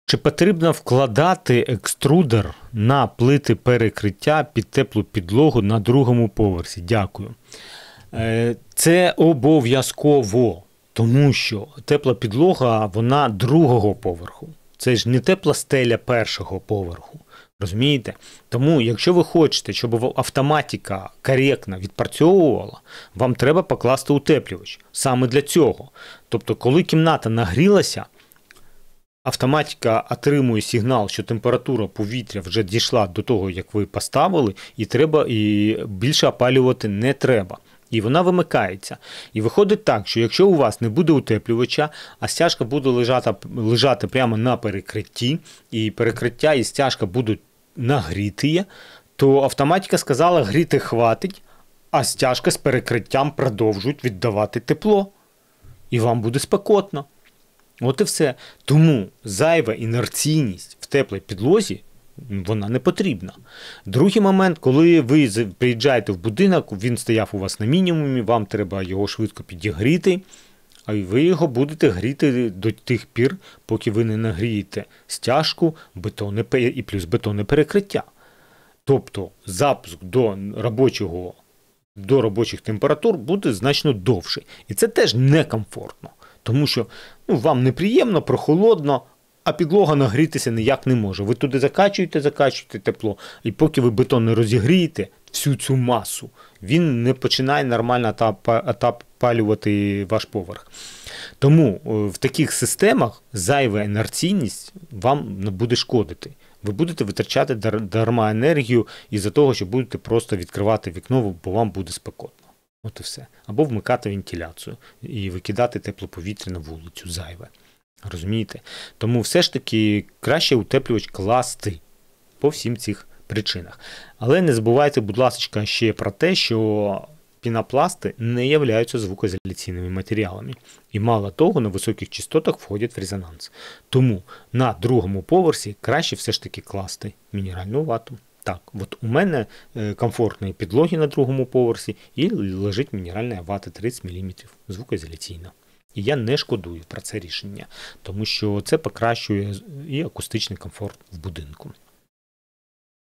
Чи потрібно вкладати екструдер на плити перекриття під теплу підлогу на другому поверсі? Дякую. Це обов'язково, тому що тепла підлога, вона другого поверху. Це ж не тепла стеля першого поверху. Розумієте? Тому, якщо ви хочете, щоб автоматика коректно відпрацьовувала, вам треба покласти утеплювач. Саме для цього. Тобто, коли кімната нагрілася, автоматика отримує сигнал, що температура повітря вже дійшла до того, як ви поставили, і більше опалювати не треба. І вона вимикається. І виходить так, що якщо у вас не буде утеплювача, а стяжка буде лежати прямо на перекритті, і перекриття і стяжка будуть нагріті, то автоматика сказала, гріти хватить, а стяжка з перекриттям продовжують віддавати тепло. І вам буде спекотно. От і все. Тому зайва інерційність в теплій підлозі, вона не потрібна. Другий момент, коли ви приїжджаєте в будинок, він стояв у вас на мінімумі, вам треба його швидко підігріти, а ви його будете гріти до тих пір, поки ви не нагрієте стяжку і плюс бетонне перекриття. Тобто запуск до робочих температур буде значно довший. І це теж некомфортно. Тому що вам неприємно, прохолодно, а підлога нагрітися ніяк не може. Ви туди закачуєте тепло, і поки ви бетон не розігрієте всю цю масу, він не починає нормально опалювати ваш поверх. Тому в таких системах зайва інерційність вам буде шкодити. Ви будете витрачати дарма енергію із-за того, що будете просто відкривати вікно, бо вам буде спекотно. От і все. Або вмикати вентиляцію і викидати тепле повітря на вулицю зайве. Розумієте? Тому все ж таки краще утеплювач класти по всім цих причинах. Але не забувайте, будь ласка, ще про те, що пінопласти не являються звукоізоляційними матеріалами. І мало того, на високих частотах входять в резонанс. Тому на другому поверсі краще все ж таки класти мінеральну вату. Так, от у мене комфортні підлоги на другому поверсі і лежить мінеральна вата 30 мм, звукоізоляційна. І я не шкодую про це рішення, тому що це покращує і акустичний комфорт в будинку.